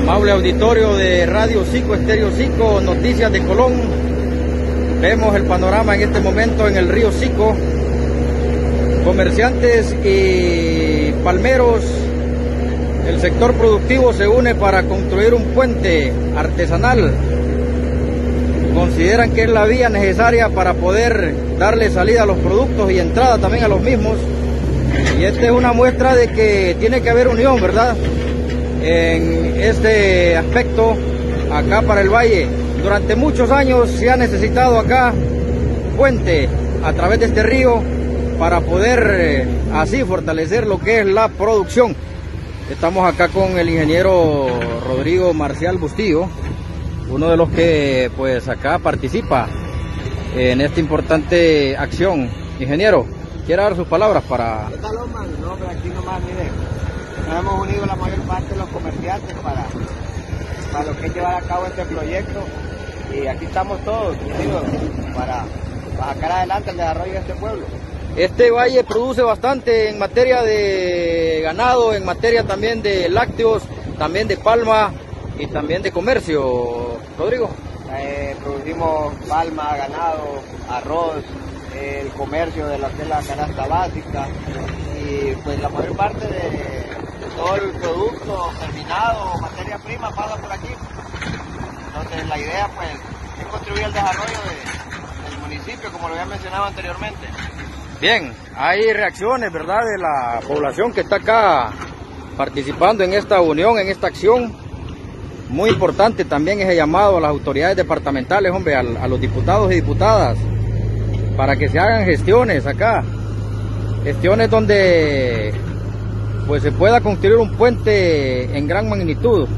Amable auditorio de Radio Sico, Estéreo Sico, Noticias de Colón. Vemos el panorama en este momento en el río Sico. Comerciantes y palmeros, el sector productivo se une para construir un puente artesanal. Consideran que es la vía necesaria para poder darle salida a los productos y entrada también a los mismos. Y esta es una muestra de que tiene que haber unión, ¿verdad?, en este aspecto acá para el valle. Durante muchos años se ha necesitado acá puente a través de este río para poder así fortalecer lo que es la producción. Estamos acá con el ingeniero Rodrigo Marcial Bustillo, uno de los que pues acá participa en esta importante acción. Ingeniero, ¿quiere dar sus palabras para...? ¿Qué tal, Omar? No, pero aquí nomás, mire, nos hemos unido la mayor parte de los comerciantes para lo que es llevar a cabo este proyecto, y aquí estamos todos unidos para sacar adelante el desarrollo de este pueblo. Este valle produce bastante en materia de ganado, en materia también de lácteos, también de palma y también de comercio, Rodrigo. Producimos palma, ganado, arroz, el comercio de lo que es la canasta básica, y pues la mayor parte de todo el producto terminado, materia prima, pasa por aquí. Entonces la idea pues es contribuir al desarrollo del municipio, como lo había mencionado anteriormente. Bien, hay reacciones, ¿verdad?, de la población que está acá participando en esta unión, en esta acción. Muy importante también es el llamado a las autoridades departamentales, hombre, a los diputados y diputadas, para que se hagan gestiones acá. Gestiones donde pues se pueda construir un puente en gran magnitud.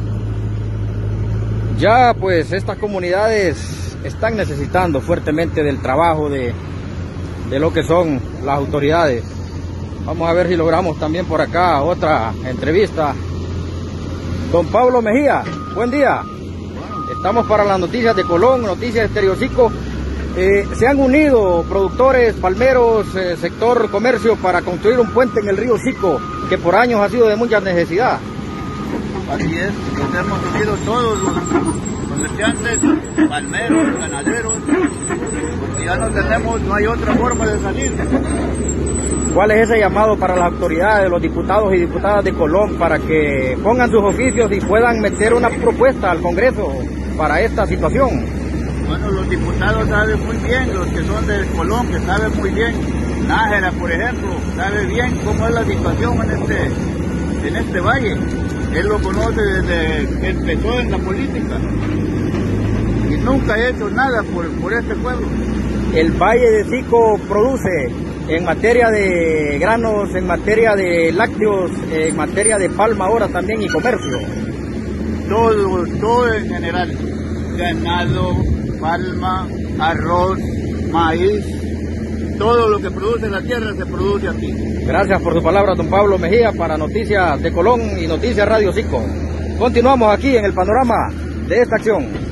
Ya pues estas comunidades están necesitando fuertemente del trabajo de lo que son las autoridades. Vamos a ver si logramos también por acá otra entrevista. Don Pablo Mejía, buen día. Estamos para las noticias de Colón, noticias de Estéreo Sico. Se han unido productores, palmeros, sector comercio para construir un puente en el río Sico, que por años ha sido de mucha necesidad. Así es, nos hemos unido todos los comerciantes, palmeros, ganaderos, porque ya no hay otra forma de salir. ¿Cuál es ese llamado para las autoridades, los diputados y diputadas de Colón, para que pongan sus oficios y puedan meter una propuesta al Congreso para esta situación? Bueno, los diputados saben muy bien, los que son de Colón, que saben muy bien. Nájera, por ejemplo, sabe bien cómo es la situación en este valle. Él lo conoce desde que empezó en la política y nunca ha hecho nada por este pueblo. El Valle de Sico produce en materia de granos, en materia de lácteos, en materia de palma ahora también y comercio. Todo en general, ganado, palma, arroz, maíz, todo lo que produce la tierra se produce aquí. Gracias por su palabra, don Pablo Mejía, para Noticias de Colón y Noticias Radio Sico. Continuamos aquí en el panorama de esta acción.